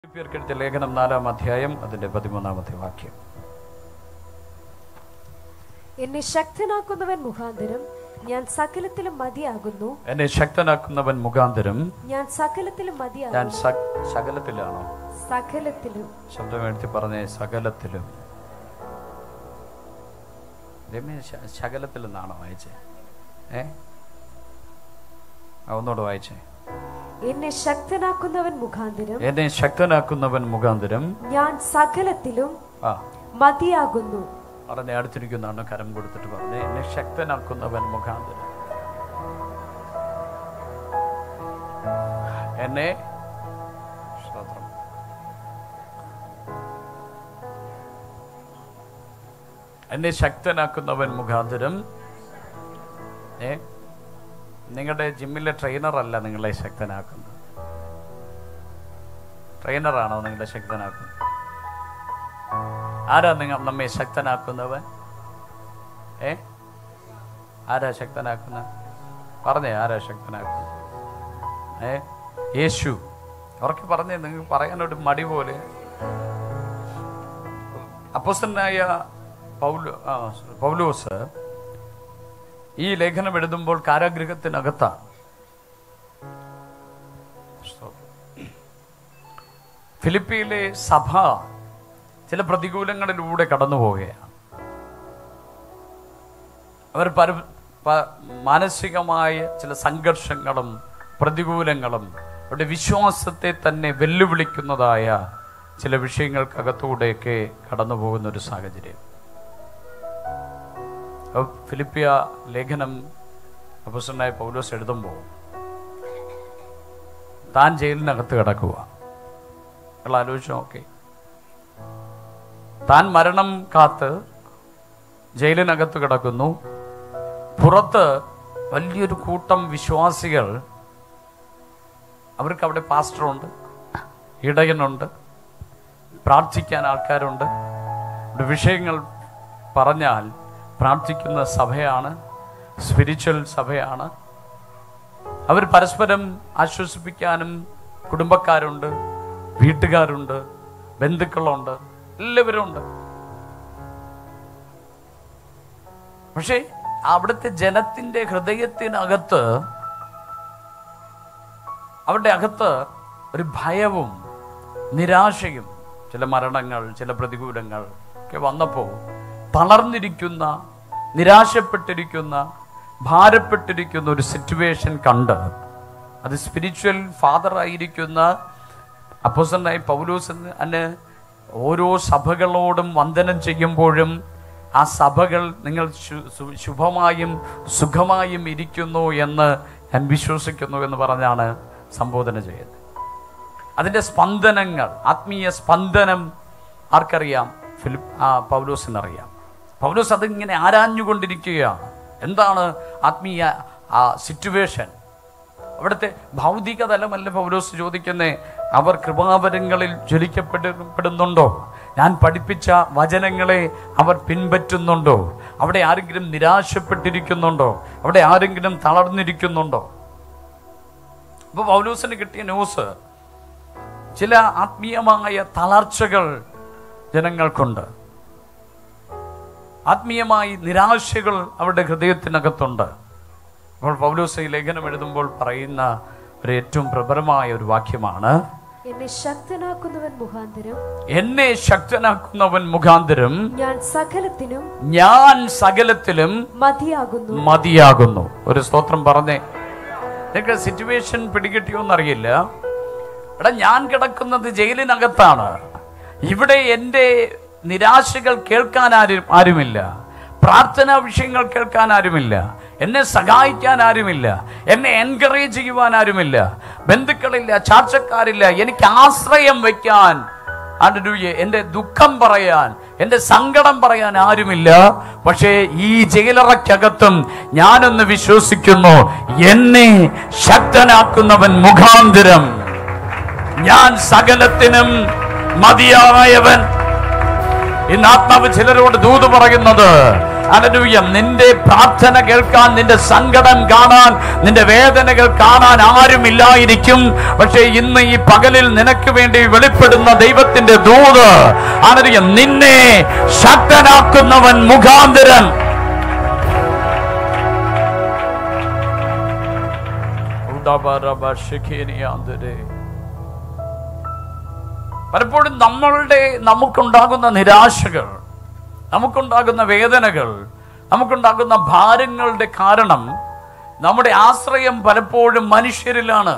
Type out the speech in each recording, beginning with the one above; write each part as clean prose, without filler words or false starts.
ഫിലിപ്പിയർക്കെഴുതിയ ലേഖനം 4-ാം അധ്യായം അതിന്റെ 13-ാമത്തെ വാക്യം. എന്നെ ശക്തനാക്കുന്നവൻ മുഖാന്തരം ഞാൻ സകലത്തിലും മതിയാകുന്നു. എന്നെ ശക്തനാക്കുന്നവൻ മുഖാന്തരം ഞാൻ സകലത്തിലും മതിയാകുന്നു. ഞാൻ സകലത്തിലാണോ? സകലത്തിലും. ശബ്ദം എടുത്തി പറഞ്ഞേ, സകലത്തിലും. ശകലത്തിൽ നിന്നാണോ വായിച്ചേ? ഒന്നോട് വായിച്ചേ. എന്നെ ശക്തനാക്കുന്നവൻ മുഖാന്തരം എന്നെ ശക്തനാക്കുന്നവൻ മുഖാന്തരം ഞാൻ സകലത്തിലും മതിയാകുന്നു. പറഞ്ഞ അടുത്തിരിക്കുന്നതാണ് കരം കൊടുത്തിട്ട് പറഞ്ഞേ, എന്നെ ശക്തനാക്കുന്നവൻ മുഖാന്തരം എന്നെ എന്നെ ശക്തനാക്കുന്നവൻ മുഖാന്തരം. നിങ്ങളുടെ ജിമ്മിലെ ട്രെയിനറല്ല നിങ്ങളെ ശക്തനാക്കുന്നത്. ട്രെയിനറാണോ നിങ്ങളെ ശക്തനാക്കുന്നത്? ആരാ നമ്മെ ശക്തനാക്കുന്നവൻ? ആരാ ശക്തനാക്കുന്ന? പറഞ്ഞേ, ആരാ ശക്തനാക്കുന്നത്? യേശു. ഉറക്കെ പറഞ്ഞേ, നിങ്ങൾക്ക് പറയാനൊരു മടി പോലെ. അപ്പോസ്തലനായ പൗലോസ് ഈ ലേഖനം എഴുതുമ്പോൾ കാരാഗൃഹത്തിനകത്താണ്. ഫിലിപ്പിയിലെ സഭ ചില പ്രതികൂലങ്ങളിലൂടെ കടന്നു പോവുകയാണ്. അവർ മാനസികമായ ചില സംഘർഷങ്ങളും പ്രതികൂലങ്ങളും അവരുടെ വിശ്വാസത്തെ തന്നെ വെല്ലുവിളിക്കുന്നതായ ചില വിഷയങ്ങൾക്കകത്തൂടെയൊക്കെ കടന്നു പോകുന്ന ഒരു സാഹചര്യം. ഫിലിപ്പിയ ലേഖനം അപ്പോസ്തലനായ പൗലോസ് എഴുതുമ്പോൾ താൻ ജയിലിനകത്ത് കിടക്കുക. നിങ്ങൾ ആലോചിച്ച് നോക്കി, താൻ മരണം കാത്ത് ജയിലിനകത്ത് കിടക്കുന്നു. പുറത്ത് വലിയൊരു കൂട്ടം വിശ്വാസികൾ, അവർക്ക് അവിടെ പാസ്റ്ററുണ്ട്, ഇടയനുണ്ട്, പ്രാർത്ഥിക്കാൻ ആൾക്കാരുണ്ട്. വിഷയങ്ങൾ പറഞ്ഞാൽ പ്രാർത്ഥിക്കുന്ന സഭയാണ്, സ്പിരിച്വൽ സഭയാണ്. അവർ പരസ്പരം ആശ്വസിപ്പിക്കാനും കുടുംബക്കാരുണ്ട്, വീട്ടുകാരുണ്ട്, ബന്ധുക്കളുണ്ട്, എല്ലാവരും ഉണ്ട്. പക്ഷെ അവിടുത്തെ ജനത്തിന്റെ ഹൃദയത്തിനകത്ത്, അവരുടെ അകത്ത് ഒരു ഭയവും നിരാശയും, ചില മരണങ്ങൾ, ചില പ്രതികൂലങ്ങൾ ഒക്കെ വന്നപ്പോൾ തളർന്നിരിക്കുന്ന, നിരാശപ്പെട്ടിരിക്കുന്ന, ഭാരപ്പെട്ടിരിക്കുന്ന ഒരു സിറ്റുവേഷൻ കണ്ട്, അത് സ്പിരിച്വൽ ഫാദർ ആയിരിക്കുന്ന അപ്പോസ്തലനായ പൗലോസിന് ഓരോ സഭകളോടും വന്ദനം ചെയ്യുമ്പോഴും ആ സഭകൾ നിങ്ങൾ ശുഭമായും സുഖമായും ഇരിക്കുന്നു എന്ന് ഞാൻ വിശ്വസിക്കുന്നു എന്ന് പറഞ്ഞാണ് സംബോധന ചെയ്യുന്നത്. അതിൻ്റെ സ്പന്ദനങ്ങൾ, ആത്മീയ സ്പന്ദനം ആർക്കറിയാം? പൗലോസിനറിയാം. പൗലോസ് അതിങ്ങനെ ആരാഞ്ഞുകൊണ്ടിരിക്കുകയാണ്. എന്താണ് ആത്മീയ സിറ്റുവേഷൻ? അവിടുത്തെ ഭൗതിക തലമല്ല പൗലോസ് ചോദിക്കുന്നേ, അവർ കൃപാവരങ്ങളിൽ ജ്വലിക്കപ്പെടുന്നുണ്ടോ? ഞാൻ പഠിപ്പിച്ച വചനങ്ങളെ അവർ പിൻപറ്റുന്നുണ്ടോ? അവിടെ ആരെങ്കിലും നിരാശപ്പെട്ടിരിക്കുന്നുണ്ടോ? അവിടെ ആരെങ്കിലും തളർന്നിരിക്കുന്നുണ്ടോ? അപ്പോൾ പൗലോസിന് കിട്ടിയ ന്യൂസ്, ചില ആത്മീയമായ തളർച്ചകൾ ജനങ്ങൾക്കുണ്ട്, ആത്മീയമായി നിരാശകൾ അവരുടെ ഹൃദയത്തിനകത്തുണ്ട്. അപ്പോൾ പൗലോസ് ഈ ലേഖനം എഴുതുമ്പോൾ പറയുന്ന ഒരു ഏറ്റവും പ്രബലമായ ഒരു വാക്യമാണ്, എന്നെ ശക്തനാക്കുന്നവൻ മുഖാന്തരം ഞാൻ സകലത്തിലും മതിയാകുന്നു. ഒരു സ്തോത്രം പറഞ്ഞേ. നിങ്ങൾക്ക് സിറ്റുവേഷൻ പിടികിട്ടിയോന്നറിയില്ല. എടാ, ഞാൻ കിടക്കുന്നത് ജയിലിനകത്താണ്. ഇവിടെ എൻ്റെ നിരാശകൾ കേൾക്കാൻ ആരുമില്ല, പ്രാർത്ഥനാ വിഷയങ്ങൾ കേൾക്കാൻ ആരുമില്ല, എന്നെ സഹായിക്കാൻ ആരുമില്ല, എന്നെ എൻകറേജ് ചെയ്യുവാൻ ആരുമില്ല, ബന്ധുക്കളില്ല, ചാർച്ചക്കാരില്ല, എനിക്ക് ആശ്രയം വയ്ക്കാൻ, എൻ്റെ ദുഃഖം പറയാൻ, എൻ്റെ സങ്കടം പറയാൻ ആരുമില്ല. പക്ഷേ ഈ ജയിലറയ്ക്കകത്തും ഞാനൊന്ന് വിശ്വസിക്കുന്നു, എന്നെ ശക്തനാക്കുന്നവൻ മുഖാന്തരം ഞാൻ സകലത്തിനും മതിയായവൻ. ഇന്ന് ആത്മാവ് ചിലരോട് ദൂത് പറയുന്നത്, ഹല്ലേലൂയ, നിന്റെ പ്രാർത്ഥന കേൾക്കാൻ, നിന്റെ സങ്കടം കാണാൻ, നിന്റെ വേദനകൾ കാണാൻ ആരുമില്ലായിരിക്കും. പക്ഷേ ഇന്ന് ഈ പകലിൽ നിനക്ക് വേണ്ടി വെളിപ്പെടുന്ന ദൈവത്തിന്റെ ദൂത്, ഹല്ലേലൂയ, നിന്നെ ശക്തനാക്കുന്നവൻ മുഖാന്തരം. പലപ്പോഴും നമുക്കുണ്ടാകുന്ന നിരാശകൾ, നമുക്കുണ്ടാകുന്ന വേദനകൾ, നമുക്കുണ്ടാകുന്ന ഭാരങ്ങളുടെ കാരണം നമ്മുടെ ആശ്രയം പലപ്പോഴും മനുഷ്യരിലാണ്.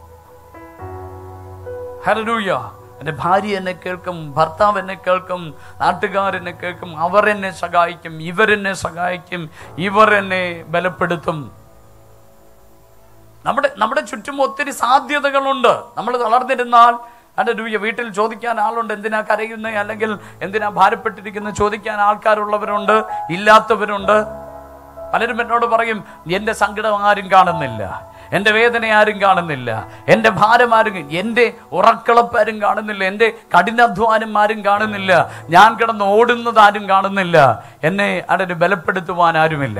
ഹല്ലേലൂയ. എൻ്റെ ഭാര്യ എന്നെ കേൾക്കും, ഭർത്താവ് എന്നെ കേൾക്കും, നാട്ടുകാരെന്നെ കേൾക്കും, അവർ എന്നെ സഹായിക്കും, ഇവരെന്നെ സഹായിക്കും, ഇവർ എന്നെ ബലപ്പെടുത്തും. നമ്മുടെ ചുറ്റും ഒത്തിരി സാധ്യതകളുണ്ട്. നമ്മൾ തളർന്നിരുന്നാൽ, ഹല്ലേലൂയ, വീട്ടിൽ ചോദിക്കാൻ ആളുണ്ട്, എന്തിനാ കരയുന്നത്, അല്ലെങ്കിൽ എന്തിനാ ഭാരപ്പെട്ടിരിക്കുന്നത് ചോദിക്കാൻ ആൾക്കാരുള്ളവരുണ്ട്, ഇല്ലാത്തവരുണ്ട്. പലരും എന്നോട് പറയും, എൻ്റെ സങ്കടം ആരും കാണുന്നില്ല, എൻ്റെ വേദന ആരും കാണുന്നില്ല, എൻ്റെ ഭാരം ആരും, എൻ്റെ ഉറക്കളപ്പാരും കാണുന്നില്ല, എൻ്റെ കഠിനാധ്വാനം ആരും കാണുന്നില്ല, ഞാൻ കിടന്ന് ഓടുന്നത് ആരും കാണുന്നില്ല, എന്നെ അതിന് ബലപ്പെടുത്തുവാൻ ആരുമില്ല.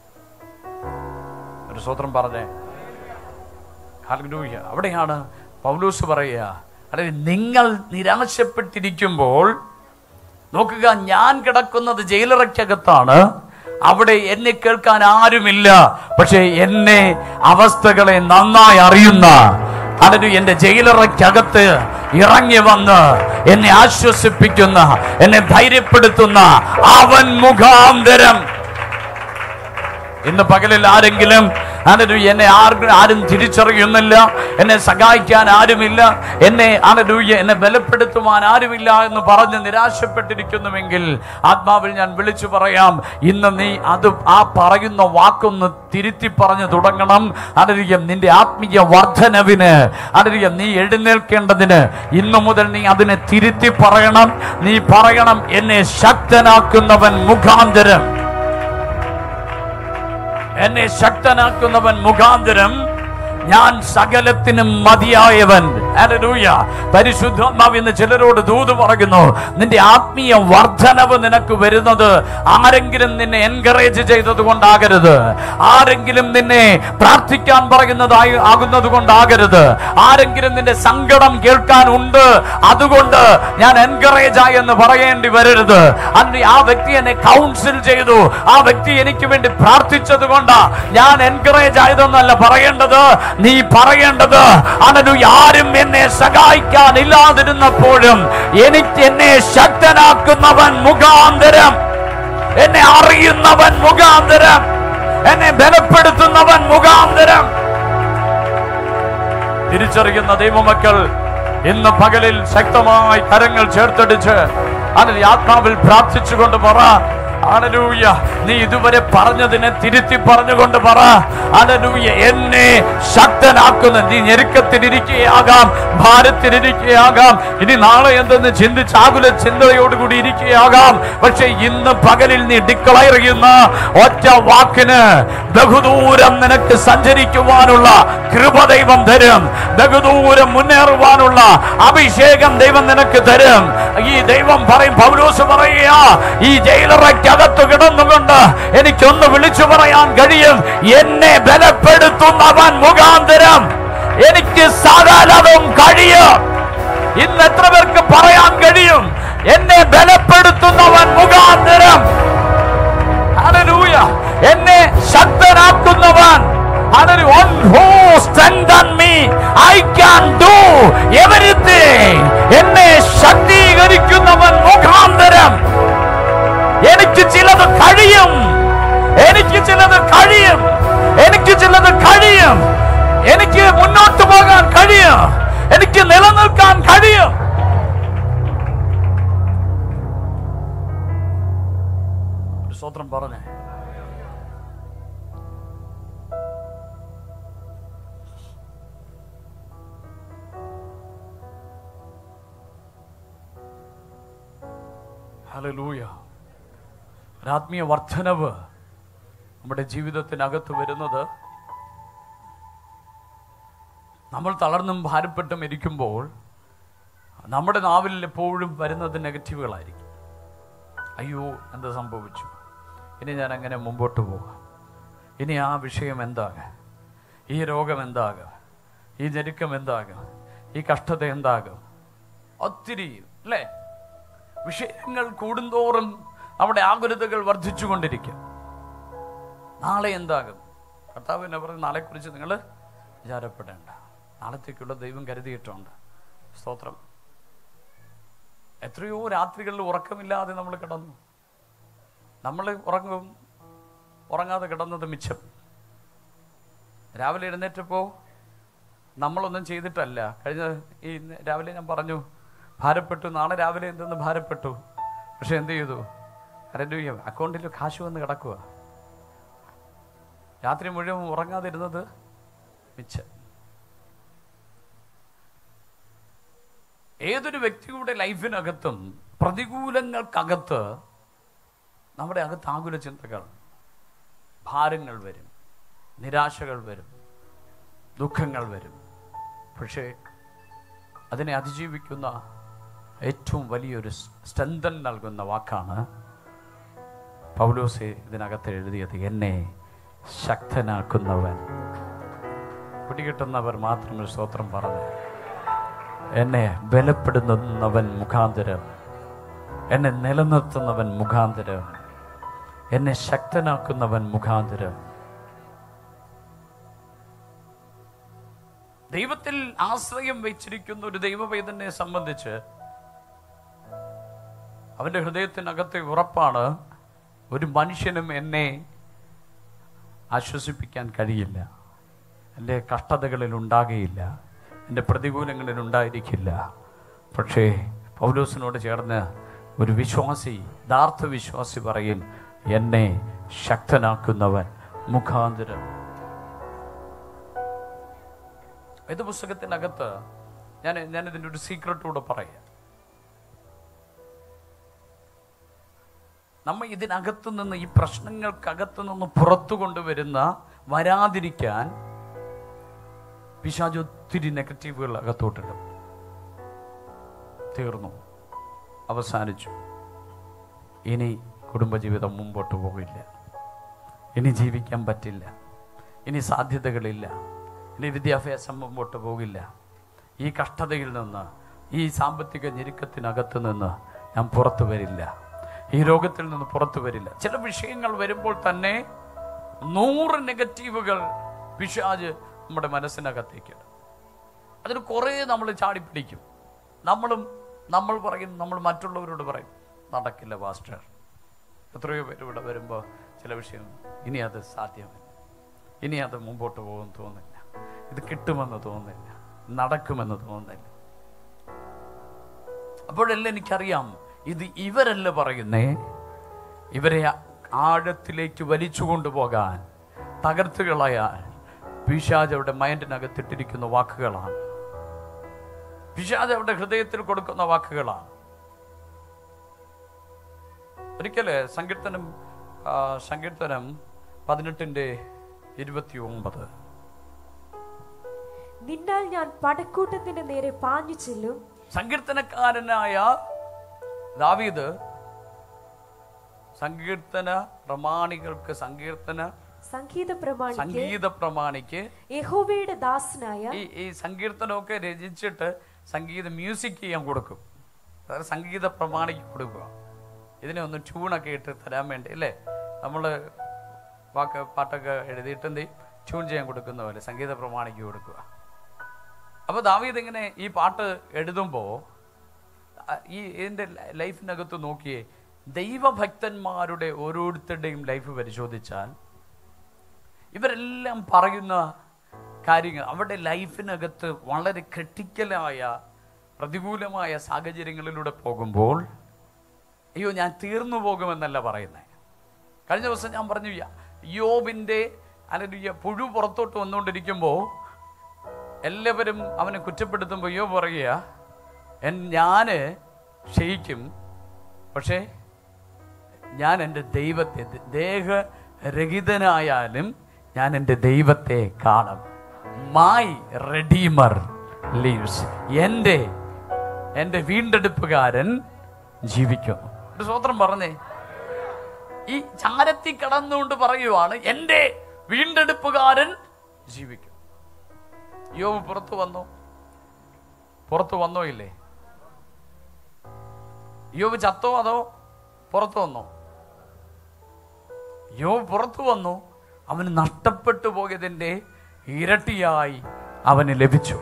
ഒരു സ്വത്രം പറഞ്ഞേ. ഹല്ലേലൂയ. അവിടെയാണ് പൗലോസ് പറയുക, അതായത് നിങ്ങൾ നിരാശപ്പെട്ടിരിക്കുമ്പോൾ നോക്കുക, ഞാൻ കിടക്കുന്നത് ജയിലറയ്ക്കകത്താണ്, അവിടെ എന്നെ കേൾക്കാൻ ആരുമില്ല. പക്ഷെ എന്നെ അവസ്ഥകളെ നന്നായി അറിയുന്ന, അതിന് എന്റെ ജയിലറയ്ക്കകത്ത് ഇറങ്ങി വന്ന് എന്നെ ആശ്വസിപ്പിക്കുന്ന, എന്നെ ധൈര്യപ്പെടുത്തുന്ന അവൻ മുഖാന്തരം. ഇന്ന് പകലിൽ ആരെങ്കിലും എന്നെ ആരും തിരിച്ചറിയുന്നില്ല, എന്നെ സഹായിക്കാൻ ആരുമില്ല, എന്നെ ബലപ്പെടുത്തുവാൻ ആരുമില്ല എന്ന് പറഞ്ഞ് നിരാശപ്പെട്ടിരിക്കുന്നുവെങ്കിൽ ആത്മാവിൽ ഞാൻ വിളിച്ചു പറയാം, ഇന്ന് നീ ആ പറയുന്ന വാക്കൊന്ന് തിരുത്തി പറഞ്ഞു തുടങ്ങണം. നിന്റെ ആത്മീയ വർധനവിന്, നീ എഴുന്നേൽക്കേണ്ടതിന് ഇന്നു മുതൽ നീ അതിനെ തിരുത്തി പറയണം. നീ പറയണം, എന്നെ ശക്തനാക്കുന്നവൻ മുഖാന്തരം, എന്നെ ശക്തനാക്കുന്നവൻ മുഖാന്തരം ഞാൻ സകലത്തിനും മതിയായവൻ. ഹല്ലേലൂയ. പരിശുദ്ധാത്മാവ് ഇന്ന് ചിലരോട് ദൂത് പറയുന്നു, നിന്റെ ആത്മീയ വർധനവ് നിനക്ക് വരുന്നത് ആരെങ്കിലും നിന്നെ എൻകറേജ് ചെയ്തത് കൊണ്ടാകരുത്, ആരെങ്കിലും നിന്നെ പ്രാർത്ഥിക്കാൻ പറയുന്നതായി ആകുന്നത് കൊണ്ടാകരുത്, ആരെങ്കിലും നിന്റെ സങ്കടം കേൾക്കാൻ ഉണ്ട് അതുകൊണ്ട് ഞാൻ എൻകറേജ് ആയി എന്ന് പറയേണ്ടി വരരുത്. ആ വ്യക്തി എന്നെ കൗൺസിൽ ചെയ്തു, ആ വ്യക്തി എനിക്ക് വേണ്ടി പ്രാർത്ഥിച്ചത് കൊണ്ടാ ഞാൻ എൻകറേജ് ആയതെന്നല്ല പറയേണ്ടത്. നീ പറയേണ്ടത്, ആരും എന്നെ സഹായിക്കാൻ ഇല്ലാതിരുന്നപ്പോഴും എന്നെ ശക്തനാക്കുന്നവൻ മുഖാന്തരം, എന്നെ അറിയുന്നവൻ മുഖാന്തരം, എന്നെ ബലപ്പെടുത്തുന്നവൻ മുഖാന്തരം. തിരിച്ചറിയുന്ന ദൈവമക്കൾ ഇന്ന് പകലിൽ ശക്തമായി കരങ്ങൾ ചേർത്തടിച്ച് ആത്മാവിൽ പ്രാർത്ഥിച്ചുകൊണ്ട് പറ, ഹല്ലേലൂയ, നീ ഇതുവരെ പറഞ്ഞതിനെ തിരുത്തി പറഞ്ഞുകൊണ്ട് പറ, ഹല്ലേലൂയ, എന്നെ ശക്തനാക്കുന്ന. നീ ഞെരുക്കത്തിലിരിക്കുകയാകാം, ഭാരത്തിലിരിക്കുകയാകാം, ഇനി നാളെ എന്തെന്ന് ചിന്തിച്ച് ആകുല ചിന്തയോടുകൂടി ഇരിക്കുകയാകാം. പക്ഷെ ഇന്ന് പകലിൽ നീ ഡിക്ലയർ ചെയ്യുന്ന ഒറ്റ വാക്കിന് ബഹുദൂരം നിനക്ക് സഞ്ചരിക്കുവാനുള്ള കൃപ ദൈവം തരും, ബഹുദൂരം മുന്നേറുവാനുള്ള അഭിഷേകം ദൈവം നിനക്ക് തരും. ഈ ദൈവം പറയും, പൗലോസ് പറയുക, ഈ ജയിലറയ്ക്കകത്ത് കിടന്നുകൊണ്ട് എനിക്കൊന്ന് വിളിച്ചു പറയാൻ കഴിയും, എന്നെ ബലപ്പെടുത്തുന്നവൻ മുഖാന്തരം എനിക്ക് സകലതും കഴിയും. ഇന്ന് എത്ര പേർക്ക് പറയാൻ കഴിയും, എന്നെ ബലപ്പെടുത്തുന്നവൻ മുഖാന്തരം, ഹല്ലേലൂയ, എന്നെ ശക്തനാക്കുന്നവൻ, one who strengthens me, I can do everything. എന്നെ ശക്തീകരിക്കുന്നവൻ മുഖാന്തരം എനിക്ക് ചിലത് കഴിയും, എനിക്ക് ചിലത് കഴിയും, എനിക്ക് ചിലത് കഴിയും, എനിക്ക് മുന്നോട്ട് പോകാൻ കഴിയും, എനിക്ക് നിലനിൽക്കാൻ കഴിയും. സ്തോത്രം പറഞ്ഞേ. ഹല്ലേലൂയ. ആത്മീയ വർധനവ് നമ്മുടെ ജീവിതത്തിനകത്ത് വരുന്നത് നമ്മൾ തളർന്നും ഭാരപ്പെട്ടും ഇരിക്കുമ്പോൾ നമ്മുടെ നാവിൽ എപ്പോഴും വരുന്നത് നെഗറ്റീവുകളായിരിക്കും. അയ്യോ, എന്ത് സംഭവിച്ചു, ഇനി ഞാൻ അങ്ങനെ മുമ്പോട്ട് പോകാം, ഇനി ആ വിഷയം എന്താകും, ഈ രോഗം എന്താകും, ഈ ഞെരുക്കം എന്താകും, ഈ കഷ്ടത എന്താകും. ഒത്തിരി അല്ലേ വിഷയങ്ങൾ കൂടുന്തോറും അവിടെ ആകുലതകൾ വർദ്ധിച്ചുകൊണ്ടിരിക്കും. നാളെ എന്താകും? കർത്താവ് എന്നെ പറഞ്ഞ് നാളെക്കുറിച്ച് നിങ്ങൾ വിചാരപ്പെടേണ്ട, നാളത്തേക്കുള്ള ദൈവം കരുതിയിട്ടുണ്ട്. സ്തോത്രം. എത്രയോ രാത്രികളിൽ ഉറക്കമില്ലാതെ നമ്മൾ കിടന്നു. നമ്മൾ ഉറങ്ങാതെ കിടന്നത് മിച്ചം. രാവിലെ എഴുന്നേറ്റപ്പോൾ നമ്മളൊന്നും ചെയ്തിട്ടല്ല. കഴിഞ്ഞ ഈ രാവിലെ ഞാൻ പറഞ്ഞു ഭാരപ്പെട്ടു, നാളെ രാവിലെ എന്തെന്ന് ഭാരപ്പെട്ടു. പക്ഷെ എന്ത് ചെയ്തു? അക്കൗണ്ടിൽ കാശ് വന്ന് കിടക്കുക. രാത്രി മുഴുവൻ ഉറങ്ങാതിരുന്നത് മിച്ചം. ഏതൊരു വ്യക്തിയുടെ ലൈഫിനകത്തും പ്രതികൂലങ്ങൾക്കകത്ത് നമ്മുടെ അകത്ത് ആകുല ചിന്തകൾ, ഭാരങ്ങൾ വരും, നിരാശകൾ വരും, ദുഃഖങ്ങൾ വരും. പക്ഷേ അതിനെ അതിജീവിക്കുന്ന ഏറ്റവും വലിയൊരു സ്ട്രെങ്തൻ നൽകുന്ന വാക്കാണ് പൗലോസ് ഇതിനകത്ത് എഴുതിയത്. എന്നെ ശക്തനാക്കുന്നവൻ. പിടികിട്ടുന്നവർ മാത്രം ഒരു സ്തോത്രം പറഞ്ഞു. എന്നെ ബലപ്പെടുന്നവൻ മുഖാന്തരം, എന്നെ നിലനിർത്തുന്നവൻ മുഖാന്തരം, എന്നെ ശക്തനാക്കുന്നവൻ മുഖാന്തരം. ദൈവത്തിൽ ആശ്രയം വെച്ചിരിക്കുന്ന ഒരു ദൈവവേദനെ സംബന്ധിച്ച് അവന്റെ ഹൃദയത്തിനകത്തെ ഉറപ്പാണ്, ഒരു മനുഷ്യനും എന്നെ ആശ്വസിപ്പിക്കാൻ കഴിയില്ല, എൻ്റെ കഷ്ടതകളിൽ ഉണ്ടാകുകയില്ല, എൻ്റെ പ്രതികൂലങ്ങളിൽ ഉണ്ടായിരിക്കില്ല. പക്ഷേ പൗലോസിനോട് ചേർന്ന് ഒരു വിശ്വാസി, യഥാർത്ഥ വിശ്വാസി പറയും, എന്നെ ശക്തനാക്കുന്നവൻ മുഖാന്തരം. വേദപുസ്തകത്തിനകത്ത് ഞാനിതിൻ്റെ ഒരു സീക്രട്ടൂടെ പറയാം. നമ്മൾ ഇതിനകത്തു നിന്ന്, ഈ പ്രശ്നങ്ങൾക്കകത്തു നിന്ന് പുറത്തു കൊണ്ടുവരുന്ന, വരാതിരിക്കാൻ പിശാച് ഒത്തിരി നെഗറ്റീവുകൾ അകത്തോട്ടിടും. തീർന്നു, അവസാനിച്ചു, ഇനി കുടുംബജീവിതം മുമ്പോട്ട് പോകില്ല, ഇനി ജീവിക്കാൻ പറ്റില്ല, ഇനി സാധ്യതകളില്ല, ഇനി വിദ്യാഭ്യാസം മുമ്പോട്ട് പോകില്ല, ഈ കഷ്ടതയിൽ നിന്ന്, ഈ സാമ്പത്തിക ഞെരുക്കത്തിനകത്ത് നിന്ന് ഞാൻ പുറത്തു വരില്ല, ഈ രോഗത്തിൽ നിന്ന് പുറത്തു വരില്ല. ചില വിഷയങ്ങൾ വരുമ്പോൾ തന്നെ 100 നെഗറ്റീവുകൾ പിശാച് നമ്മുടെ മനസ്സിനകത്തേക്ക്. അതിന് കുറേ നമ്മൾ ചാടിപ്പിടിക്കും. നമ്മൾ പറയും, നമ്മൾ മറ്റുള്ളവരോട് പറയും, നടക്കില്ല പാസ്റ്റർ. എത്രയോ പേര് ഇവിടെ വരുമ്പോൾ ചില വിഷയം, ഇനി അത് സാധ്യമല്ല, ഇനി അത് മുമ്പോട്ട് പോകുമെന്ന് തോന്നുന്നില്ല, ഇത് കിട്ടുമെന്ന് തോന്നുന്നില്ല, നടക്കുമെന്ന് തോന്നുന്നില്ല. അപ്പോഴെല്ലാം എനിക്കറിയാം, ഇത് ഇവരല്ല പറയുന്നേ, ഇവരെ ആഴത്തിലേക്ക് വലിച്ചു കൊണ്ടുപോകാൻ, തകർത്ത് കളയാൻ പിശാച് അവരുടെ മൈൻഡിനകത്തിട്ടിരിക്കുന്ന വാക്കുകളാണ്. പിശാച് അവരുടെ ഹൃദയത്തിൽ കൊടുക്കുന്ന വാക്കുകളാണ്. ഒരിക്കല് സങ്കീർത്തനം 18:29 നിന്നാൽ ഞാൻ പടക്കൂട്ടത്തിന്റെ നേരെ പാഞ്ഞു ചെല്ലും. സങ്കീർത്തനക്കാരനായ ദാവീദ് സങ്കീർത്തന പ്രമാണികൾക്ക്, സംഗീത പ്രമാണിക്ക് യഹോവയുടെ ദാസനായ ഈ സങ്കീർത്തനമൊക്കെ രചിച്ചിട്ട് സംഗീത മ്യൂസിക് ചെയ്യാൻ കൊടുക്കും. അതായത് സംഗീത പ്രമാണിക്ക് കൊടുക്കുക. ഇതിനെ ഒന്ന് ട്യൂണൊക്കെ ഇട്ട് തരാൻ വേണ്ടി അല്ലേ, നമ്മൾ പാട്ടൊക്കെ എഴുതിയിട്ട് എന്ത് ട്യൂൺ ചെയ്യാൻ കൊടുക്കുന്ന പോലെ സംഗീത പ്രമാണിക്ക് കൊടുക്കുക. അപ്പോൾ ദാവീദ് ഇങ്ങനെ ഈ പാട്ട് എഴുതുമ്പോൾ ഇതിൻ്റെ ലൈഫിനകത്ത് നോക്കിയേ, ദൈവഭക്തന്മാരുടെ ഓരോരുത്തരുടെയും ലൈഫ് പരിശോധിച്ചാൽ ഇവരെല്ലാം പറയുന്ന കാര്യങ്ങൾ അവരുടെ ലൈഫിനകത്ത് വളരെ ക്രിട്ടിക്കലായ പ്രതികൂലമായ സാഹചര്യങ്ങളിലൂടെ പോകുമ്പോൾ, അയ്യോ ഞാൻ തീർന്നു പോകുമെന്നല്ല പറയുന്നത്. കഴിഞ്ഞ ദിവസം ഞാൻ പറഞ്ഞു, യോബിൻ്റെ അല്ലെങ്കിൽ പുഴു പുറത്തോട്ട് വന്നുകൊണ്ടിരിക്കുമ്പോൾ എല്ലാവരും അവനെ കുറ്റപ്പെടുത്തുമ്പോൾ യോബ് പറയുക, ഞാൻ ക്ഷയിക്കും, പക്ഷേ ഞാൻ എൻ്റെ ദൈവത്തെ, ദേഹരഹിതനായാലും ഞാൻ എൻ്റെ ദൈവത്തെ കാണും. My redeemer lives. എൻ്റെ വീണ്ടെടുപ്പുകാരൻ ജീവിക്കുന്നു. ഒരു സ്തോത്രം പറഞ്ഞേ. ഈ ചാരത്തിൽ കടന്നുകൊണ്ട് പറയുവാണ്, എൻ്റെ വീണ്ടെടുപ്പുകാരൻ ജീവിക്കും. യോബ് പുറത്തു വന്നോ ഇല്ലേ? യോബ് ചത്തോ അതോ പുറത്തു വന്നോ? യോബ് പുറത്തു വന്നു. അവന് നഷ്ടപ്പെട്ടു പോയതിൻ്റെ ഇരട്ടിയായി അവന് ലഭിച്ചു.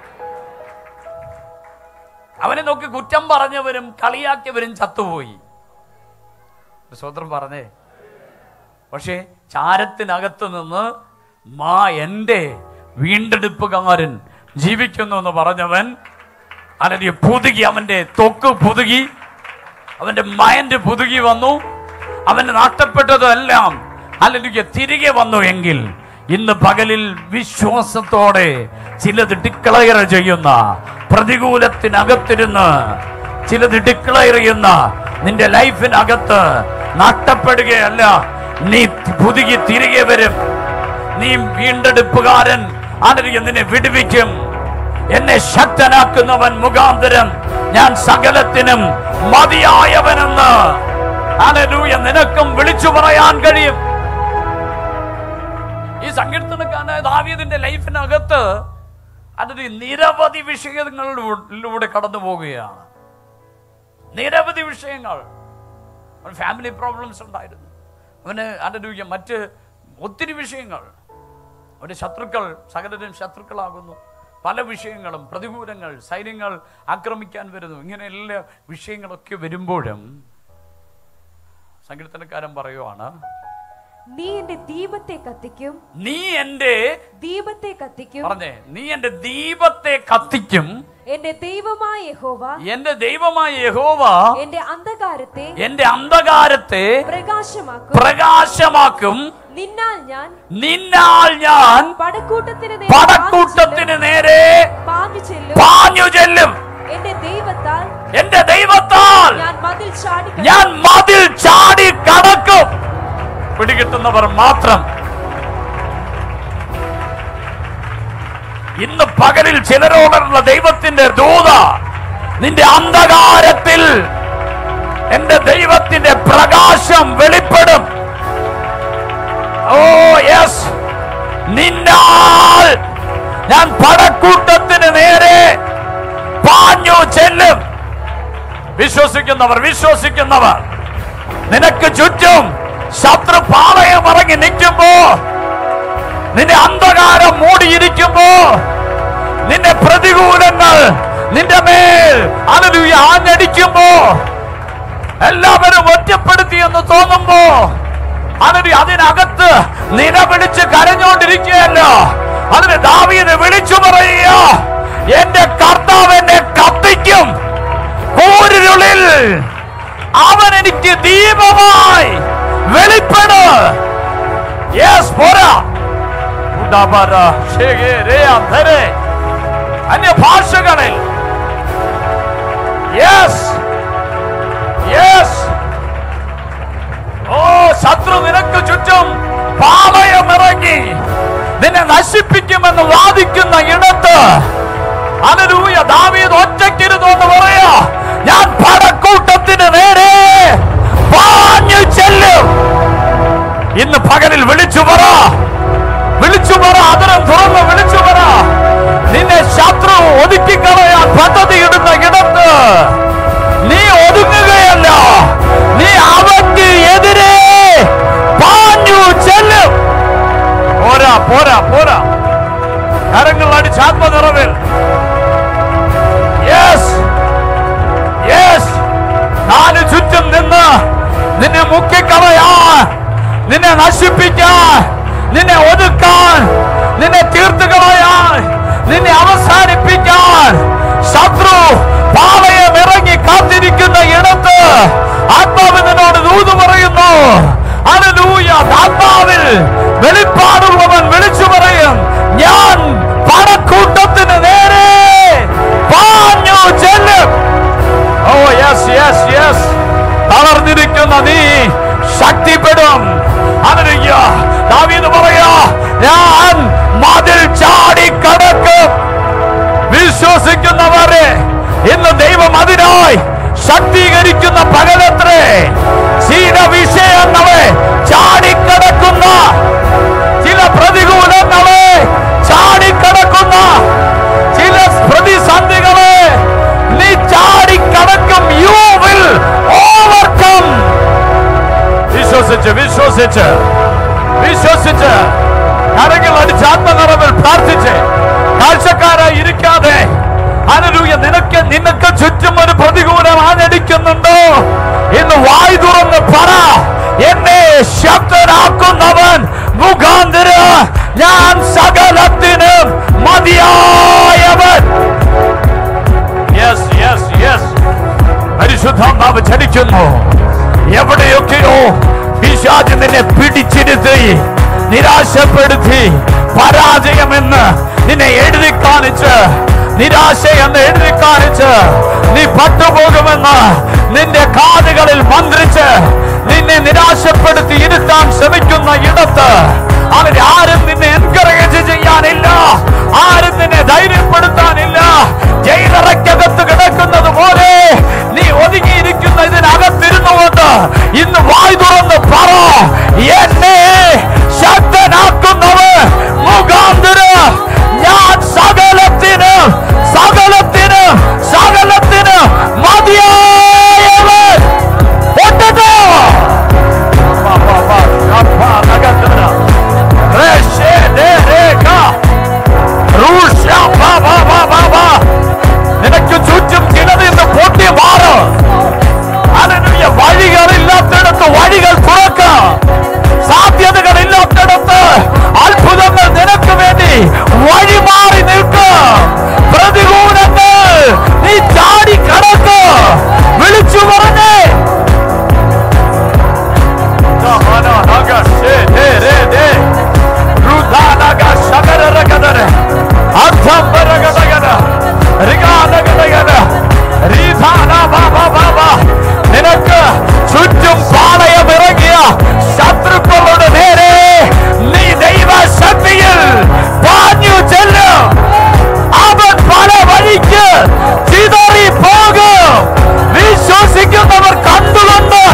അവനെ നോക്കി കുറ്റം പറഞ്ഞവരും കളിയാക്കിയവരും ചത്തുപോയി. സ്വതന്ത്രം പറഞ്ഞേ. പക്ഷേ ചാരത്തിനകത്ത് നിന്ന് എൻ്റെ വീണ്ടെടുപ്പുകാരൻ ജീവിക്കുന്നു എന്ന് പറഞ്ഞവൻ അല്ലെങ്കിൽ പുതുകി, അവന്റെ തൊക്ക് പുതുകി, അവന്റെ മൈൻഡ് പുതുകി വന്നു. അവന് നഷ്ടപ്പെട്ടതെല്ലാം അല്ലെങ്കിൽ തിരികെ വന്നു. എങ്കിൽ ഇന്ന് പകലിൽ വിശ്വാസത്തോടെ ചിലത് ഡിക്ലയർ ചെയ്യുന്ന, പ്രതികൂലത്തിനകത്തിരുന്ന് ചിലത് ഡിക്ലയർ ചെയ്യുന്ന, നിന്റെ ലൈഫിനകത്ത് നഷ്ടപ്പെടുകയല്ല, നീ പുതുകി തിരികെ വരും. നീ വീണ്ടെടുപ്പുകാരൻ നിന്നെ വിടുവിക്കും. എന്നെ ശക്തനാക്കുന്നവൻ മുഖാന്തരം ഞാൻ സകലത്തിനും മതിയായവനെന്ന് ഹല്ലേലൂയ നിനക്കും വിളിച്ചു പറയാൻ കഴിയും. ഈ സങ്കീർത്തനക്കാരനായ ദാവീദിന്റെ ലൈഫിനകത്ത് അതൊരു നിരവധി വിഷയങ്ങളിലൂടെ കടന്നു പോവുകയാണ്. നിരവധി വിഷയങ്ങൾ. ഫാമിലി പ്രോബ്ലംസ് ഉണ്ടായിരുന്നു അവന്. ഹല്ലേലൂയ മറ്റ് ഒത്തിരി വിഷയങ്ങൾ. അവന്റെ ശത്രുക്കൾ സകലരും ശത്രുക്കളാകുന്നു. പല വിഷയങ്ങളും, പ്രതികൂലങ്ങൾ, സൈന്യങ്ങൾ ആക്രമിക്കാൻ വരുന്നു. ഇങ്ങനെ എല്ലാ വിഷയങ്ങളൊക്കെ വരുമ്പോഴും സങ്കീർത്തനക്കാരൻ പറയുവാണ്, നീ എന്റെ ദീപത്തെ കത്തിക്കും. നീ എന്റെ ദീപത്തെ കത്തിക്കും. പറഞ്ഞേ, നീ എന്റെ ദീപത്തെ കത്തിക്കും. എന്റെ ദൈവമായ യഹോവ, എന്റെ ദൈവമായ യഹോവ എന്റെ അന്ധകാരത്തെ പ്രകാശമാക്കും. നിന്നാൽ ഞാൻ പടക്കൂട്ടത്തിന് നേരെ പാഞ്ഞു ചെല്ലും. എന്റെ ദൈവത്താൽ ഞാൻ മതിൽ ചാടി കടക്കും. പിടികിട്ടുന്നവർ മാത്രം. ഇന്ന് പകലിൽ ചിലരോടുള്ള ദൈവത്തിന്റെ ദൂത, നിന്റെ അന്ധകാരത്തിൽ എന്റെ ദൈവത്തിന്റെ പ്രകാശം വെളിപ്പെടും. ഓ യെസ്, നിന്നാൽ ഞാൻ പടക്കൂട്ടത്തിന് നേരെ പാഞ്ഞു ചെല്ലും. വിശ്വസിക്കുന്നവർ നിനക്ക് ചുറ്റും ശത്രു പാളയം ഇറങ്ങി നിൽക്കുമ്പോ, നിന്റെ അന്ധകാരം മൂടിയിരിക്കുമ്പോ, നിന്റെ പ്രതികൂലങ്ങൾ നിന്റെ മേൽ ആഞ്ഞടിക്കുമ്പോ, എല്ലാവരും ഒറ്റപ്പെടുത്തിയെന്ന് തോന്നുമ്പോ, അതിനകത്ത് നിലവിളിച്ച് കരഞ്ഞോണ്ടിരിക്കുകയല്ലോ. അതിന് ദാവീദ് വിളിച്ചു പറയുക, എന്റെ കർത്താവ് എന്നെ കത്തിക്കും. കൂരിരുളിൽ അവൻ എനിക്ക് ദീപമായി വെളിപ്പെടും. യെസ്, പോരാ. അന്യഭാഷകളിൽ യെസ് യെസ്. ഓ, ശത്രു നിനക്ക് ചുറ്റും പാളയമിറങ്ങി നിന്നെ നശിപ്പിക്കുമെന്ന് വാദിക്കുന്ന ഇടത്ത് ഹല്ലേലൂയ ദാവീദ് ഒറ്റയ്ക്കിരുന്നു എന്ന് പറയാ, ഞാൻ പടക്കൂട്ടത്തിന് നേരെ പാഞ്ഞു ചെല്ലും. ഇന്ന് പകലിൽ വിളിച്ചു പറ, അതിരം തുറന്ന് വിളിച്ചു പറ. നിന്നെ ശത്രു ഒതുക്കിക്കളയാൻ പദ്ധതിയിടുന്ന ഇടത്ത് നീ ഒതുങ്ങുകയല്ല, നീ അവർക്ക് എതിരെ പാഞ്ഞു ചെല്ലും. പോരാ കരങ്ങൾ അടിച്ച് ആത്മനിറവിൽ നാല് ചുറ്റും നിന്ന് നിന്നെ മുക്കിക്കളയാൻ, നിന്നെ നശിപ്പിക്കാൻ, നിന്നെ ഒതുക്കാൻ, നിന്നെ തീർത്തു കളയാൻ, നിന്നെ അവസാനിപ്പിക്കാൻ ശത്രു പാളയം ഇറങ്ങി കാത്തിരിക്കുന്ന ഇടത്ത് ആത്മാവ് നിന്നോട് ദൂത് പറയുന്നു. ഹല്ലേലൂയ. ആത്മാവിൽ വെളിപ്പാടുള്ളവൻ വിളിച്ചു പറയും, ഞാൻ പടക്കൂട്ടത്തിന് നേരെ പാഞ്ഞു ചെല്ലും. ഓ യെസ്. തളർന്നിരിക്കുന്ന നീ ശക്തിപ്പെടും. ഹല്ലേലൂയ. ദാവീദ് പറയാ, ഞാൻ മതിൽ ചാടി കടക്കും. വിശ്വസിക്കുന്നവരെ ഇന്ന് ദൈവം അതിനായി ശക്തീകരിക്കുന്ന പകലത്രേ. ചീന വിഷയങ്ങളെ വിശ്വസിച്ച് കരങ്ങൾ അടിച്ച് ആത്മനിറവിൽ പ്രാർത്ഥിച്ച് കാഴ്ചക്കാരായി ഇരിക്കാതെ ഹല്ലേലൂയ, നിനക്ക് ചുറ്റും ഒരു പ്രതികൂലം ആഞ്ഞടിക്കുന്നുണ്ടോ? ഇന്ന് വായ് തുറന്ന് പറ, എന്നെ ശക്തനാക്കുന്നവൻ മുഖാന്തരം ഞാൻ സകലത്തിനും മതിയായവൻ. യെസ് യെസ് യെസ്, പരിശുദ്ധാത്മാവ് ചലിക്കുന്നു. എവിടെയൊക്കെയോ പിശാച് നിന്നെ പിടിച്ചിരുത്തി നിരാശപ്പെടുത്തി പരാജയമെന്ന് നിന്നെ എഴുതി കാണിച്ച്, നിരാശയെന്ന് എഴുതി കാണിച്ച് നീ പട്ടുപോകുമെന്ന് നിന്റെ കാതുകളിൽ മന്ത്രിച്ച് നിന്നെ നിരാശപ്പെടുത്തി ഇരുത്താൻ ശ്രമിക്കുന്ന ഇടത്ത് ആരും നിന്നെ എൻകറേജ് ചെയ്യാനില്ല, ആരും നിന്നെ ധൈര്യപ്പെടുത്താനില്ല. ജയിലറയ്ക്കകത്ത് കിടക്കുന്നത് പോലെ നീ ഒതുങ്ങിയിരിക്കുന്ന ഇതിനകത്തിരുന്നുകൊണ്ട് ഇന്ന് വായ് തുറന്ന് പറ, എന്നെ ശക്തനാക്കുന്നവൻ മുഖാന്തരം ഞാൻ സകലത്തിനും മതിയായവൻ. നിനക്ക് ചുറ്റും ചിലത് ഇന്ന് പൊട്ടി മാറും. ഹല്ലേലൂയ, വഴികളില്ലാത്തിടത്ത് വഴികൾ തുറക്കാം, സാധ്യതകളില്ലാത്തിടത്ത് അത്ഭുതങ്ങൾ നിനക്ക് വേണ്ടി വഴിമാറി നിൽക്കാം. പ്രതികൂലങ്ങൾ നീ ചാടി കടക്ക്, വിളിച്ചു പറഞ്ഞേ. നിനക്ക് ചുറ്റും പാളയമിറങ്ങിയ ശത്രുക്കളുടെ നേരെ നീ ദൈവശക്തിയിൽ പാഞ്ഞു ചെല്ലും. അവൻ പല വഴിക്ക് ചിതറി പോകും. വിശ്വസിക്കുന്നവർ കണ്ടുകൊണ്ട്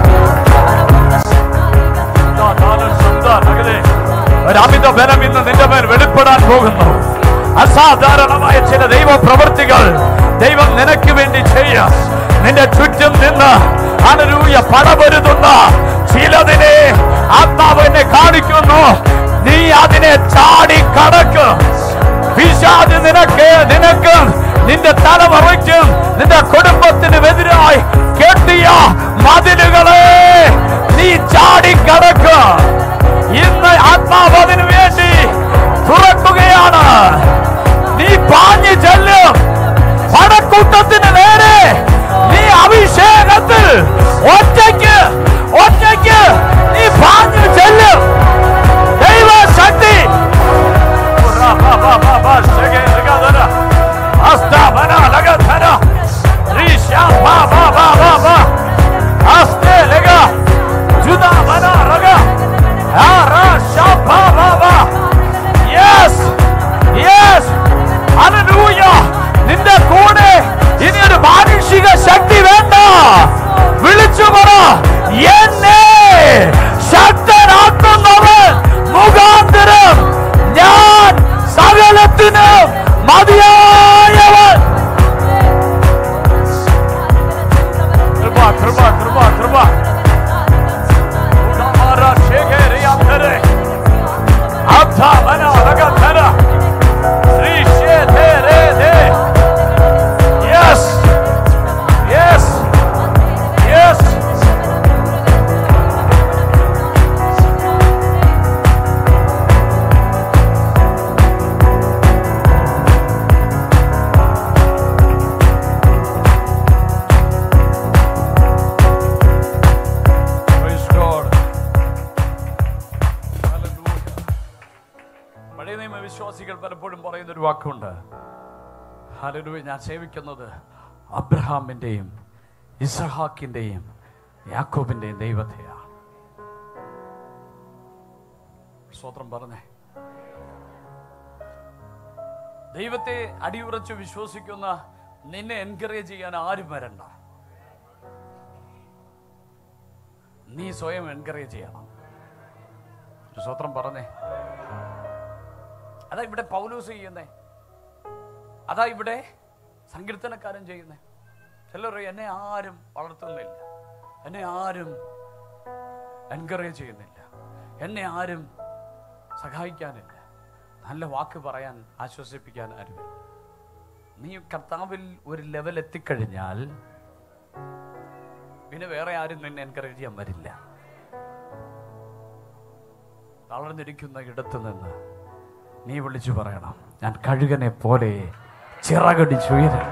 ഒരമിത ബലം ഇന്ന് നിന്റെ മേൽ വെളിപ്പെടാൻ പോകുന്നു. അസാധാരണമായ ചില ദൈവ പ്രവൃത്തികൾ ദൈവം നിനക്ക് വേണ്ടി ചെയ്യാം. നിന്റെ ചുറ്റും നിന്ന് ഹല്ലേലൂയ പടപൊരുതുന്ന ചിലതിനെ ആത്മാവ് എന്നെ കാണിക്കുന്നു. നീ അതിനെ ചാടി കടക്കും. പിശാച് നിനക്ക് നിന്റെ തലമുറയ്ക്കും നിന്റെ കുടുംബത്തിനുമെതിരായി കെട്ടിയ മതിലുകളെ നീ ചാടി കടക്കും. ഇന്ന് ആത്മാവ് അതിനു വേണ്ടി തുറക്കുകയാണ്. നീ പാഞ്ഞു ചെല്ലും. പടക്കൂട്ടത്തിന് നേരെ നീ അഭിഷേകത്തിൽ ഒറ്റയ്ക്ക് നീ പാഞ്ഞു ചെല്ലും. ദൈവശക്തി നിന്റെ കൂടെ ഇനിയൊരു മാനുഷിക ശക്തി വേണ്ട. വിളിച്ചു പറ, എന്നെ ശക്തനാക്കുന്നവൻ മുഖാന്തരം ഞാൻ സകലത്തിനും മതിയായവൻ. കൃപ കൃപ കൃപ കൃപ വിശ്വാസികൾ പലപ്പോഴും പറയുന്നൊരു വാക്കുണ്ട്, ഹല്ലേലൂയ, ഞാൻ സേവിക്കുന്നത് അബ്രഹാമിന്റെയും ഇസ്ഹാക്കിന്റെയും യാക്കോബിന്റെയും ദൈവത്തെയാണ്. സ്തോത്രം പറഞ്ഞേ. ദൈവത്തെ അടിയുറച്ച് വിശ്വസിക്കുന്ന നിന്നെ എൻകറേജ് ചെയ്യാൻ ആരും വരണ്ട. നീ സ്വയം എൻകറേജ് ചെയ്യണം. സ്തോത്രം പറഞ്ഞേ. അതാ ഇവിടെ പൗലോസ് ചെയ്യുന്നേ, അതാ ഇവിടെ സങ്കീർത്തനക്കാരൻ ചെയ്യുന്നേ. ചിലർ എന്നെ ആരും വളർത്തുന്നില്ല, എന്നെ ആരും എൻകറേജ് ചെയ്യുന്നില്ല, എന്നെ ആരും സഹായിക്കാനില്ല, നല്ല വാക്ക് പറയാൻ ആശ്വസിപ്പിക്കാൻ ആരുമില്ല. നീ കർത്താവിൽ ഒരു ലെവൽ എത്തിക്കഴിഞ്ഞാൽ പിന്നെ വേറെ ആരും നിന്നെ എൻകറേജ് ചെയ്യാൻ വരില്ല. തളർന്നിരിക്കുന്ന ഇടത്ത് നിന്ന് നീ വിളിച്ചു പറയണം, ഞാൻ കഴുകനെ പോലെ ചിറകടിച്ചുയരും.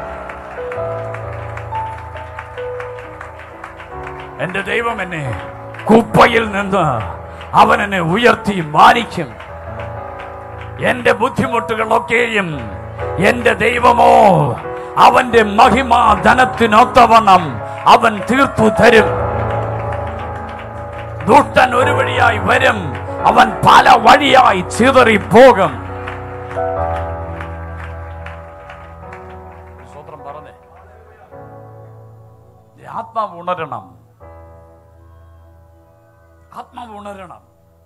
എന്റെ ദൈവം എന്നെ കുപ്പയിൽ നിന്ന് അവൻ എന്നെ ഉയർത്തി മാനിക്കും. എന്റെ ബുദ്ധിമുട്ടുകളൊക്കെയും എന്റെ ദൈവമോ അവന്റെ മഹിമാ ധനത്തിനൊത്തവണ്ണം അവൻ തീർത്തു തരും. ദുഷ്ടൻ ഒരു വഴിയായി വരും, അവൻ പല വഴിയായി ചിതറി പോകും. സ്വത്രം പറഞ്ഞേ, ആത്മാവ് ഉണരണം, ആത്മാവ് ഉണരണം.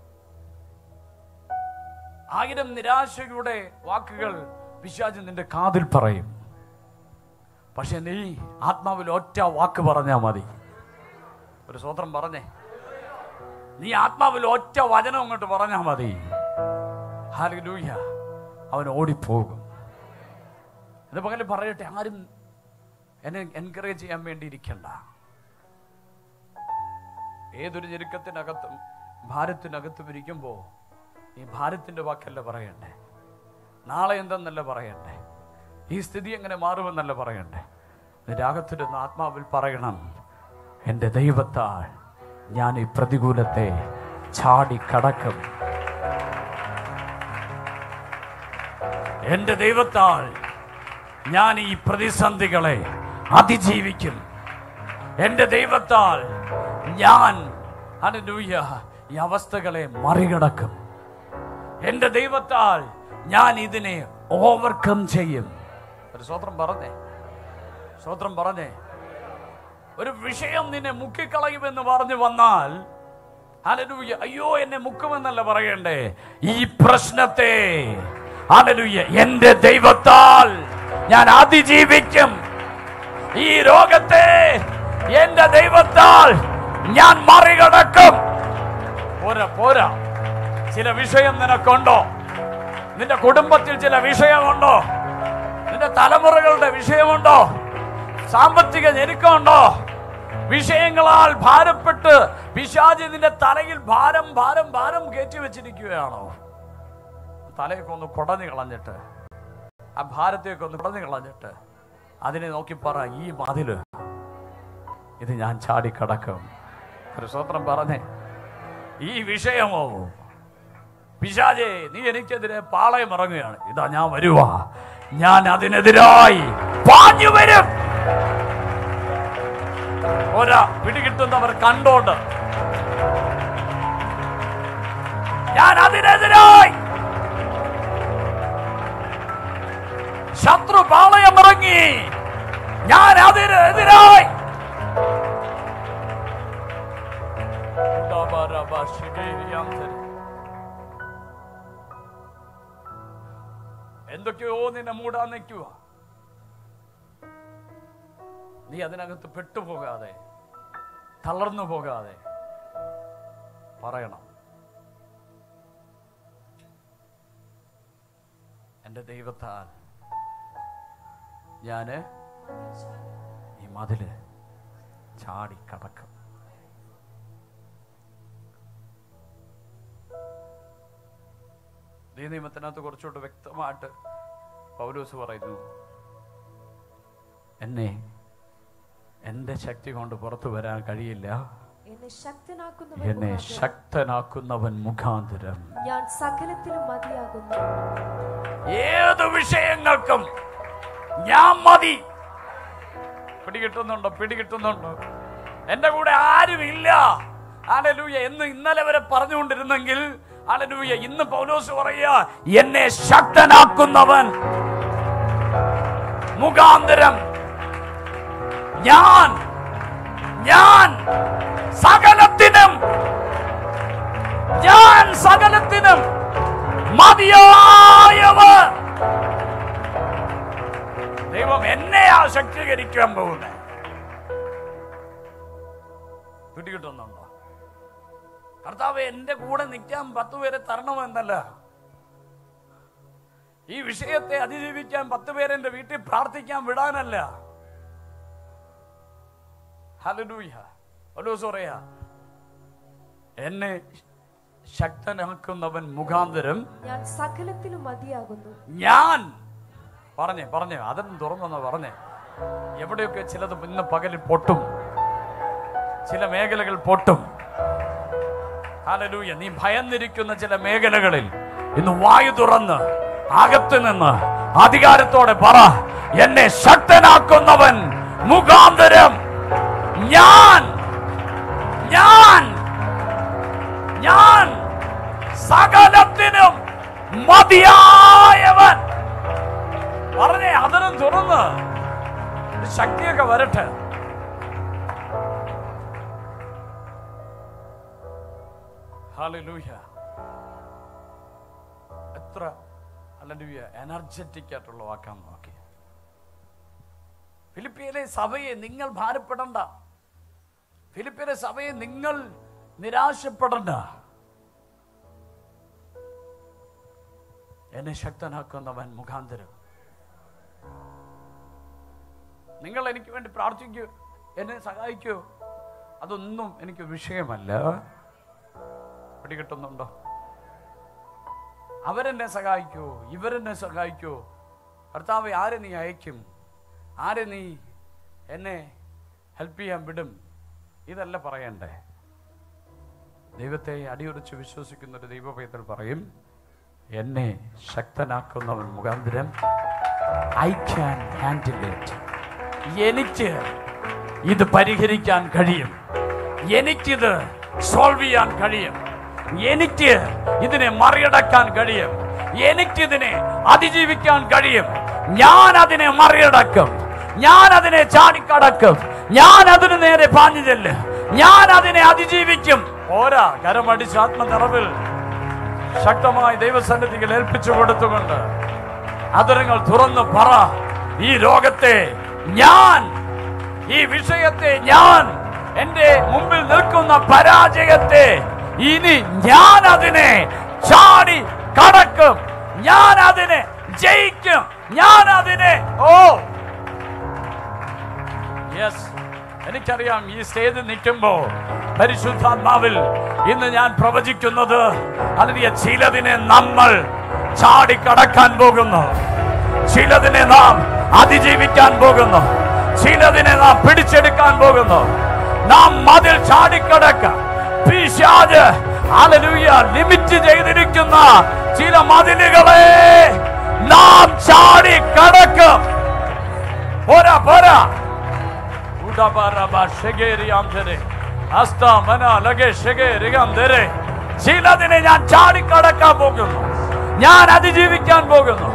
1000 നിരാശയുടെ വാക്കുകൾ പിശാച് നിന്റെ കാതിൽ പറയും. പക്ഷെ നീ ആത്മാവിൽ ഒറ്റ വാക്ക് പറഞ്ഞാൽ മതി. ഒരു സ്വത്രം പറഞ്ഞേ, നീ ആത്മാവിൽ ഒറ്റ വചനം അങ്ങോട്ട് പറഞ്ഞാൽ മതി. ഹല്ലേലൂയ, അവൻ ഓടിപ്പോകും. എന്ന് പകരം പറയട്ടെ, ആരും എന്നെ എൻകറേജ് ചെയ്യാൻ വേണ്ടി ഇരിക്കണ്ട. ഏതൊരു ഞെരുക്കത്തിനകത്തും ഭാരത്തിനകത്തും ഇരിക്കുമ്പോൾ ഈ ഭാരത്തിന്റെ വാക്കല്ല പറയണ്ടേ, നാളെ എന്തെന്നല്ല പറയണ്ടേ, ഈ സ്ഥിതി എങ്ങനെ മാറുമെന്നല്ല പറയണ്ടേ. രാഗത്തിരുന്ന് ആത്മാവിൽ പറയണം, എൻ്റെ ദൈവത്താൽ ഞാൻ ഈ പ്രതികൂലത്തെ ചാടി കടക്കും. എൻ്റെ ദൈവത്താൽ ഞാൻ ഈ പ്രതിസന്ധികളെ അതിജീവിക്കും. എൻ്റെ ദൈവത്താൽ ഞാൻ ഹല്ലേലൂയ ഈ അവസ്ഥകളെ മറികടക്കും. എൻ്റെ ദൈവത്താൽ ഞാൻ ഇതിനെ ഓവർകം ചെയ്യും. ഒരു സ്വത്രം പറഞ്ഞേ, സ്വത്രം പറഞ്ഞേ. ഒരു വിഷയം നിന്നെ മുക്കിക്കളയുമെന്ന് പറഞ്ഞു വന്നാൽ ഹല്ലേലൂയ, അയ്യോ എന്നെ മുക്കുമെന്നല്ല പറയണ്ടേ, ഈ പ്രശ്നത്തെ ഹല്ലേലൂയ എൻ്റെ ദൈവത്താൽ ഞാൻ അതിജീവിക്കും. ഈ രോഗത്തെ എൻ്റെ ദൈവത്താൽ ഞാൻ മറികടക്കും. പോരാ പോരാ, ചില വിഷയം നിനക്കുണ്ടോ? നിന്റെ കുടുംബത്തിൽ ചില വിഷയമുണ്ടോ? നിന്റെ തലമുറകളുടെ വിഷയമുണ്ടോ? സാമ്പത്തിക ഞെരുക്കമുണ്ടോ? വിഷയങ്ങളാൽ ഭാരപ്പെട്ട് പിശാച് നിന്റെ തലയിൽ ഭാരം ഭാരം ഭാരം കയറ്റി വെച്ചിരിക്കുകയാണോ? തലയൊക്കെ ഒന്ന് കുടഞ്ഞു കളഞ്ഞിട്ട്, ആ ഭാരത്തെയൊക്കെ ഒന്ന് കുടഞ്ഞു കളഞ്ഞിട്ട് അതിനെ നോക്കി പറ, ഈ മതില് ഇത് ഞാൻ ചാടിക്കടക്കും. ഒരു സ്വത്രം പറഞ്ഞേ, ഈ വിഷയമോ പിശാചേ നീ എനിക്കെതിരെ പാളയം ഇറങ്ങുകയാണ്, ഇതാ ഞാൻ വരുവാ, ഞാൻ അതിനെതിരായി പാഞ്ഞു വരും. ഒരാ പിടികിട്ടുന്നവർ കണ്ടോണ്ട് ഞാൻ അതിനെതിരായി. ശത്രു പാളയം ഇറങ്ങി, ഞാൻ അതിനെതിരായി. എന്തൊക്കെയോ നിന്നെ മൂടാൻ നിൽക്കുക. നീ അതിനകത്ത് പെട്ടുപോകാതെ, തളർന്നു പോകാതെ പറയണം, എൻ്റെ ദൈവത്താൽ ഞാന് ഈ മതില് ചാടി കടക്കും. നിയമത്തിനകത്ത് കുറച്ചുകൂടെ വ്യക്തമായിട്ട് പൗലോസ് പറയുന്നു, എന്നെ എന്റെ ശക്തി കൊണ്ട് പുറത്തു വരാൻ കഴിയില്ല, എന്നെ ശക്തനാക്കുന്നവൻ മുഖാന്തരം ഞാൻ സകലത്തിലും മതിയാകുന്നു. ഏത് വിഷയങ്ങൾക്കും ഞാൻ മതി. പിടികിട്ടുന്നുണ്ടോ? പിടികിട്ടുന്നുണ്ടോ? എന്റെ കൂടെ ആരുമില്ല. ഹല്ലേലൂയ എന്ന് ഇന്നലെ വരെ പറഞ്ഞുകൊണ്ടിരുന്നെങ്കിൽ ഹല്ലേലൂയ ഇന്ന് പൗലോസ് പറയുക, എന്നെ ശക്തനാക്കുന്നവൻ മുഖാന്തരം ഞാൻ സകലത്തിനും മതിയായവൻ. ദൈവം എന്നെയാ ശക്തീകരിക്കാൻ പോകുന്നത്. പിടികിട്ടുന്നുണ്ടോ? കർത്താവേ, എൻ്റെ കൂടെ നിൽക്കാൻ 10 പേരെ തരണമെന്നല്ല, ഈ വിഷയത്തെ അതിജീവിക്കാൻ 10 പേരെ എൻ്റെ വീട്ടിൽ പ്രാർത്ഥിക്കാൻ വിടാനല്ല. ഹല്ലേലൂയ. പൗലോസ് പറയാ, എന്നെ ശക്തനാക്കുന്നവൻ മുഖാന്തരം ഞാൻ സകലത്തിലും മതിയാകുന്നു. ഞാൻ പറഞ്ഞേ അതൊന്നും തുറന്നു പറഞ്ഞേ. എവിടെയൊക്കെ ചിലത് ഇന്ന് പകലിൽ പൊട്ടും, ചില മേഖലകൾ പൊട്ടും. ഹല്ലേലൂയ. നീ ഭയന്നിരിക്കുന്ന ചില മേഖലകളിൽ ഇന്ന് വായു തുറന്ന് അകത്ത് നിന്ന് അധികാരത്തോടെ പറ, എന്നെ ശക്തനാക്കുന്നവൻ മുഖാന്തരം ഞാൻ സകലത്തിനും മതിയായവൻ. പറഞ്ഞേ, അതിനും തുറന്ന് ശക്തിയൊക്കെ വരട്ടെ. ഹല്ലേലൂയ. എത്ര ഹല്ലേലൂയ എനർജറ്റിക് ആയിട്ടുള്ള വാക്കാൻ നോക്കി. ഫിലിപ്പിയിലെ സഭയെ നിങ്ങൾ ഭാരപ്പെടണ്ട, ഫിലിപ്പിയിലെ സഭയെ നിങ്ങൾ നിരാശപ്പെടണ്ട. എന്നെ ശക്തനാക്കുന്നവൻ മുഖാന്തരം. നിങ്ങൾ എനിക്ക് വേണ്ടി പ്രാർത്ഥിക്കൂ, എന്നെ സഹായിക്കൂ, അതൊന്നും എനിക്ക് വിഷയമല്ല. പിടികിട്ടുന്നുണ്ടോ? അവരെന്നെ സഹായിക്കൂ, ഇവരെന്നെ സഹായിക്കൂ. കർത്താവേ, ആരെ നീ അയക്കും, ആരെ നീ എന്നെ ഹെൽപ്പ് ചെയ്യാൻ വിടും, ഇതല്ല പറയണ്ടേ. ദൈവത്തെ അടിയുറച്ച് വിശ്വസിക്കുന്ന ഒരു ദൈവപൈതൽ പറയും, എന്നെ ശക്തനാക്കുന്നവൻ മുഖാന്തരം ഐ ക്യാൻ ഹാൻഡിൽ ഇറ്റ്. എനിക്ക് ഇത് പരിഹരിക്കാൻ കഴിയും, എനിക്കിത് സോൾവ് ചെയ്യാൻ കഴിയും, എനിക്ക് ഇതിനെ മറികടക്കാൻ കഴിയും, എനിക്കിതിനെ അതിജീവിക്കാൻ കഴിയും. ഞാൻ അതിനെ മറികടക്കും, ഞാൻ അതിനെ ചാടിക്കടക്കും, ഞാൻ അതിന് നേരെ പാഞ്ഞു ചെല്ലും, ഞാൻ അതിനെ അതിജീവിക്കും. ഓരാ കരമടിച്ച് ആത്മനിറവിൽ ശക്തമായി ദൈവസന്നിധികൾ ഏൽപ്പിച്ചു കൊടുത്തുകൊണ്ട് അതിരങ്ങൾ തുറന്ന് പറ, ഈ ലോകത്തെ ഞാൻ, ഈ വിഷയത്തെ ഞാൻ, എന്റെ മുമ്പിൽ നിൽക്കുന്ന പരാജയത്തെ ഇനി ഞാൻ അതിനെ ചാടി കടക്കും, ഞാൻ അതിനെ ജയിക്കും, ഞാൻ അതിനെ യെസ്. എനിക്കറിയാം, ഈ സ്റ്റേജിൽ നിൽക്കുമ്പോ പരിശുദ്ധാത്മാവിൽ ഇന്ന് ഞാൻ പ്രവചിക്കുന്നത്, അതിന്റെ ചിലതിനെ നമ്മൾ ചാടിക്കടക്കാൻ പോകുന്നു, ചിലതിനെ നാം അതിജീവിക്കാൻ പോകുന്നു, ചിലതിനെ നാം പിടിച്ചെടുക്കാൻ പോകുന്നു. നാം മതിൽ ചാടിക്കടക്കാം. പിശാച് ഹല്ലേലൂയ ലിമിറ്റ് ചെയ്തിരിക്കുന്ന ചില മതിലുകളെ നാം ചാടിക്കടക്കും. പോരാ പോരാ. ചിലതിനെ ഞാൻ ചാടിക്കടക്കാൻ പോകുന്നു, ഞാൻ അതിജീവിക്കാൻ പോകുന്നു,